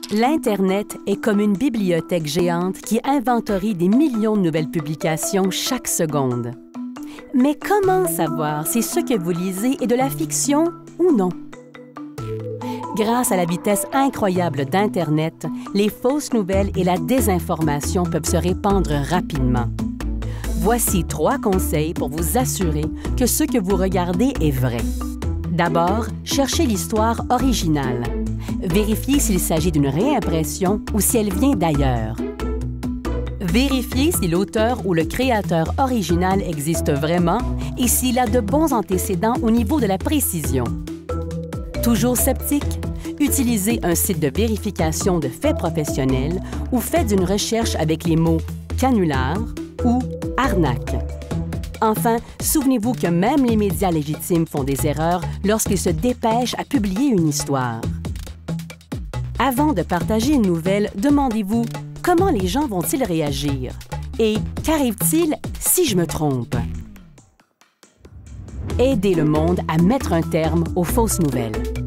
L'Internet est comme une bibliothèque géante qui inventorie des millions de nouvelles publications chaque seconde. Mais comment savoir si ce que vous lisez est de la fiction ou non? Grâce à la vitesse incroyable d'Internet, les fausses nouvelles et la désinformation peuvent se répandre rapidement. Voici 3 conseils pour vous assurer que ce que vous regardez est vrai. D'abord, cherchez l'histoire originale. Vérifiez s'il s'agit d'une réimpression ou si elle vient d'ailleurs. Vérifiez si l'auteur ou le créateur original existe vraiment et s'il a de bons antécédents au niveau de la précision. Toujours sceptique? Utilisez un site de vérification de faits professionnels ou faites une recherche avec les mots « canular » ou « arnaque ». Enfin, souvenez-vous que même les médias légitimes font des erreurs lorsqu'ils se dépêchent à publier une histoire. Avant de partager une nouvelle, demandez-vous comment les gens vont-ils réagir et qu'arrive-t-il si je me trompe? Aidez le monde à mettre un terme aux fausses nouvelles.